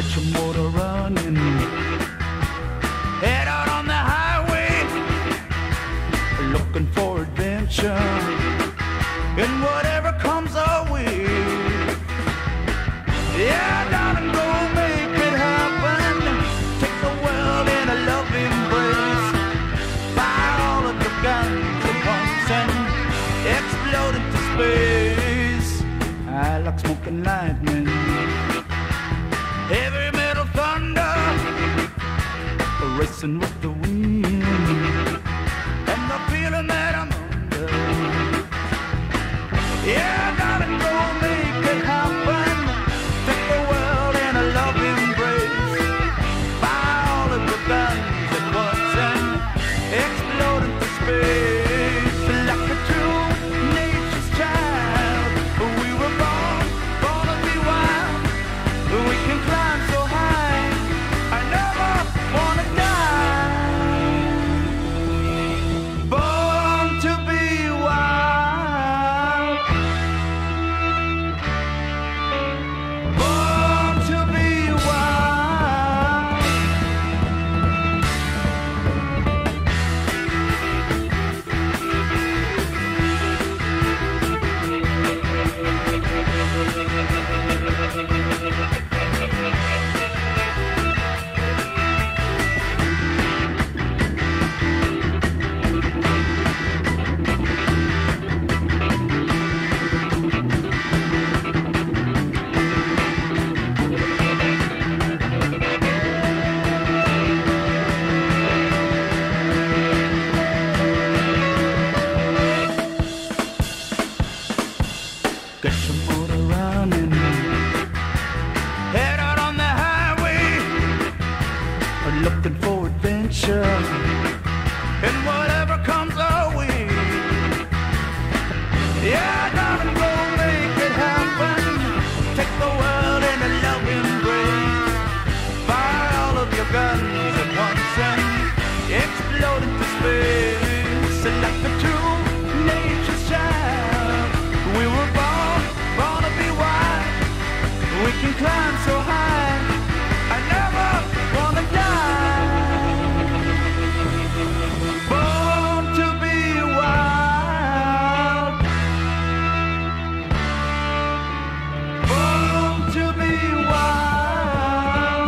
Get your motor running, head out on the highway, looking for adventure, and whatever comes our way. Yeah, darling, go make it happen. Take the world in a loving embrace. Fire all of your guns at once and explode into space. I like smoking lightning, heavy metal thunder, racing with the wind, and the feeling that I'm under. Yeah, darling, go make it happen. Take the world in a loving embrace. Fire all of your guns at once and explode into space. Like a true nature's child, we were born to be wild. We can climb so high, I never wanna die. Born to be wild. Born to be wild. Get your motor running, head out on the highway, looking for adventure, and whatever comes our way. Yeah, darling, go make it happen. Take the world in a loving embrace. Fire all of your guns at once and explode into space. Like a true nature's child, we were born to be wild. We can climb so high, I never wanna die. Born to be wild. Born to be wild.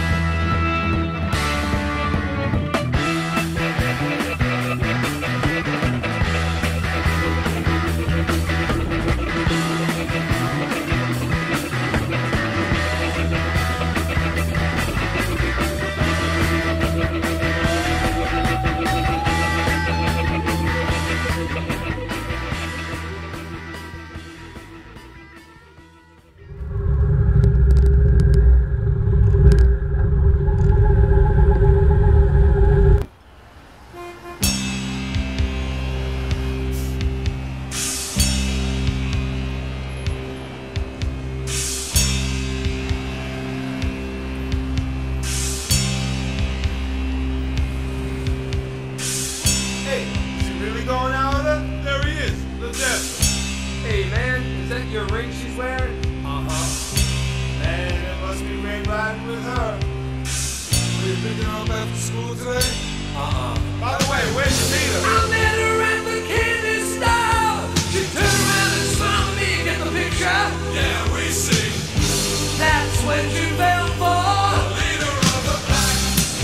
Hey, is he really going out with her? There he is, the devil. Hey man, is that your ring she's wearing? Uh-huh. Man, it must be ring riding with her. Were you picking her up after school today? By the way, where'd you meet her? I met her at the candy store. She turned around and smiled at me, get the picture? Yeah, we see. That's when she fell for. Leader of the pack.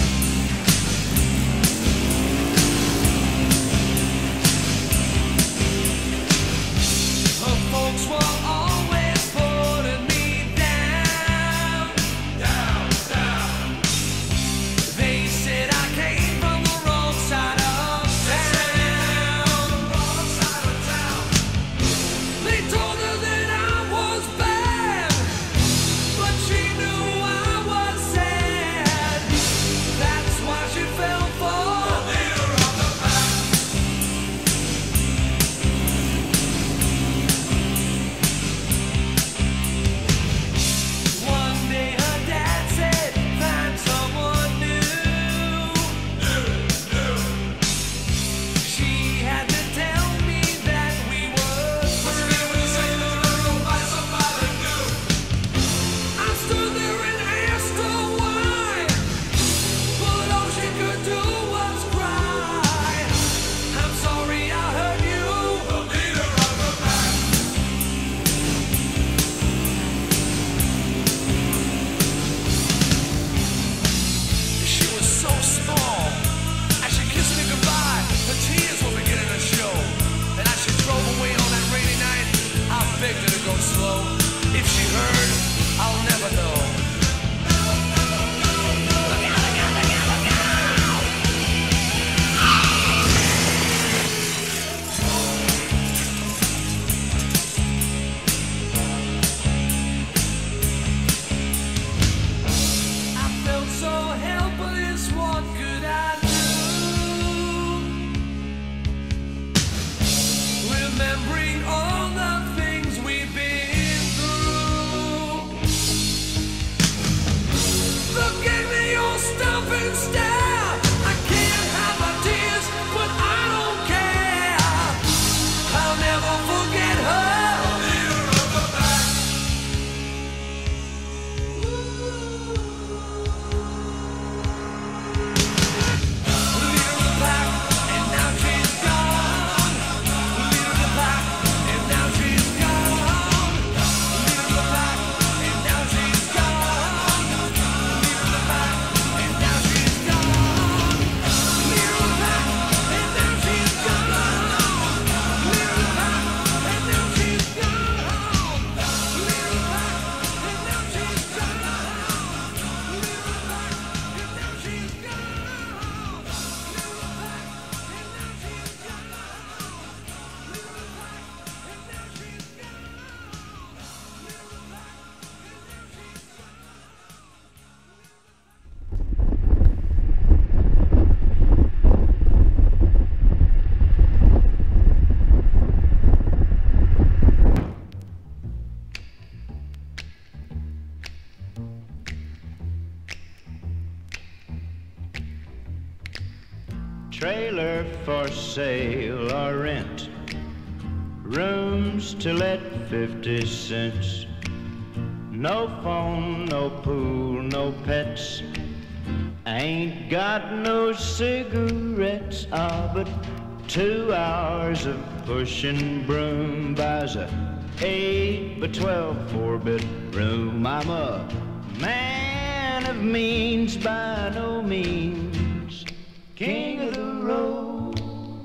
Her folks were always putting me down. Down, down. They said I came from the wrong side of town. for sale or rent. Rooms to let 50 cents. No phone, no pool, no pets. Ain't got no cigarettes. But 2 hours of pushing broom buys a 8 by 12 4-bedroom. I'm a man of means, by no means king of the road.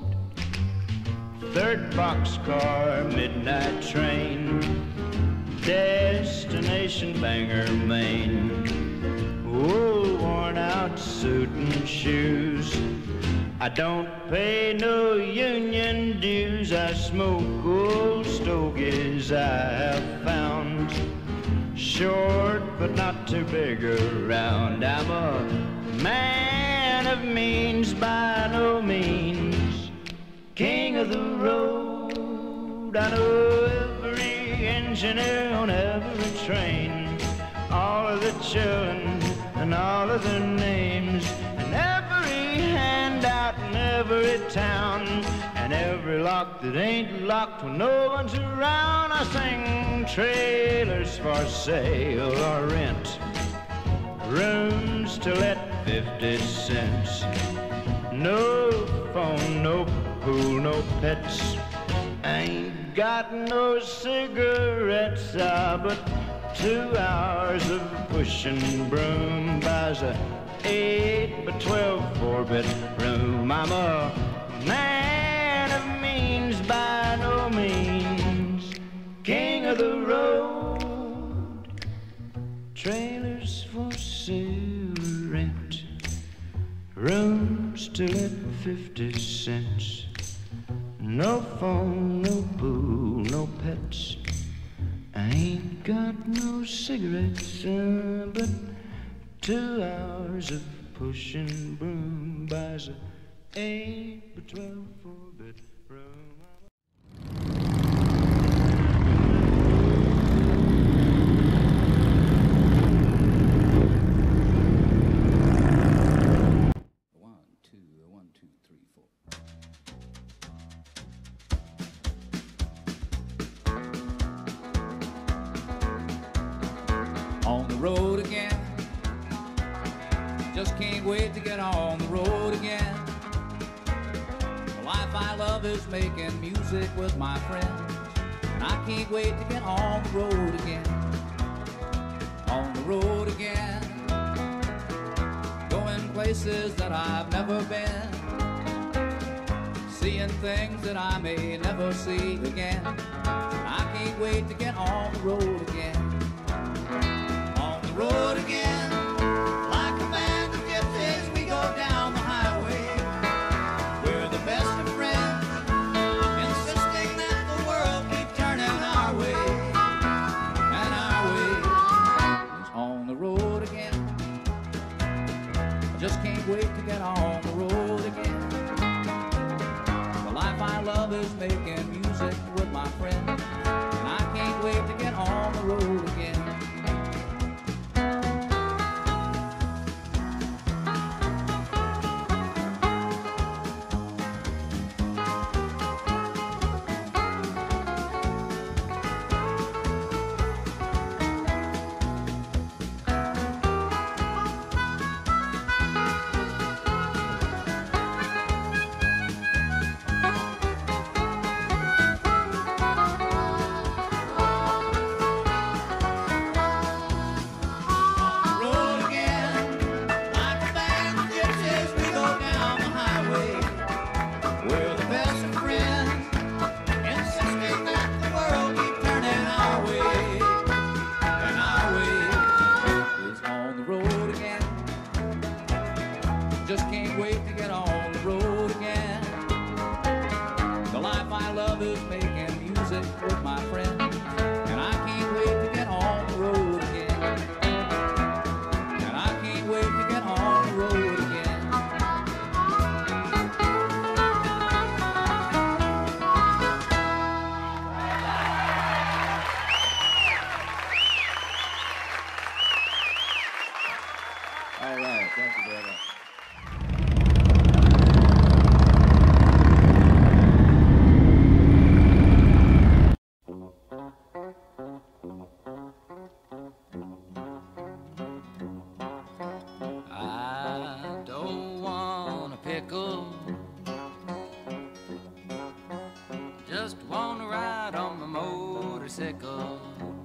3rd boxcar, midnight train, destination Bangor, Maine. Old worn out suit and shoes. I don't pay no union dues. I smoke old stogies I have found, short but not too big around. I'm a man of means, by no means king of the road. I know every engineer on every train, all of the children and all of their names, and every handout in every town, and every lock that ain't locked when no one's around. I sing trailers for sale or rent, rooms to let 50 cents. No phone, no pool, no pets. Ain't got no cigarettes. But 2 hours of pushing broom buys a 8 by 12 4-bedroom. I'm a man of means, by no means king of the road. Trailers for sale or rent, rooms to let 50 cents. No phone, no pool, no pets. I ain't got no cigarettes. But 2 hours of pushing broom buys a 8 by 12 4-bedroom. On the road again, just can't wait to get on the road again. The life I love is making music with my friends, and I can't wait to get on the road again. On the road again, going places that I've never been, seeing things that I may never see again. I can't wait to get on the road again. Road again, like a band of gypsies, we go down the highway. We're the best of friends, insisting that the world keep turning our way. And our way is on the road again. I just can't wait to get on the road again. The life I love is making music with my friends, and I can't wait to get on the road again. All right, thank you very much. motorcycle.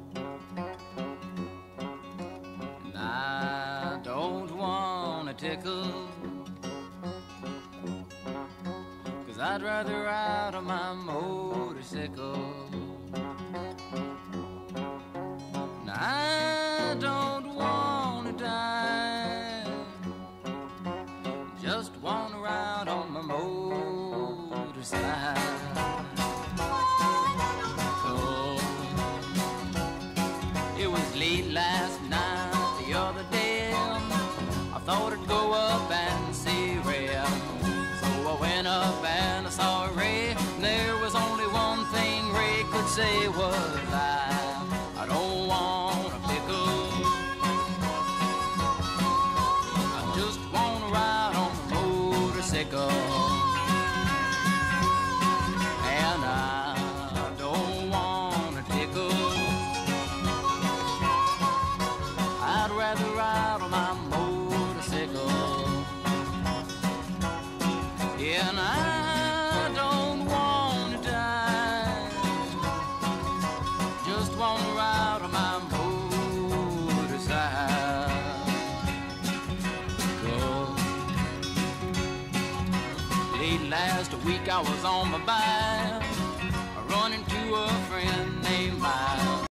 And I don't wanna tickle, 'cause I'd rather ride on my motorcycle. And I don't wanna die, just wanna ride on my motorcycle. It was late last night, the other day, I thought I'd go up and see Ray. So I went up and I saw Ray, and there was only one thing Ray could say was I don't want a pickle, I just wanna ride on a motorcycle. And I don't want a tickle, I'd rather ride on my motorcycle. And I don't want to die, just want to ride on my motorcycle. Late last week I was on my bike, running to a friend named Mike.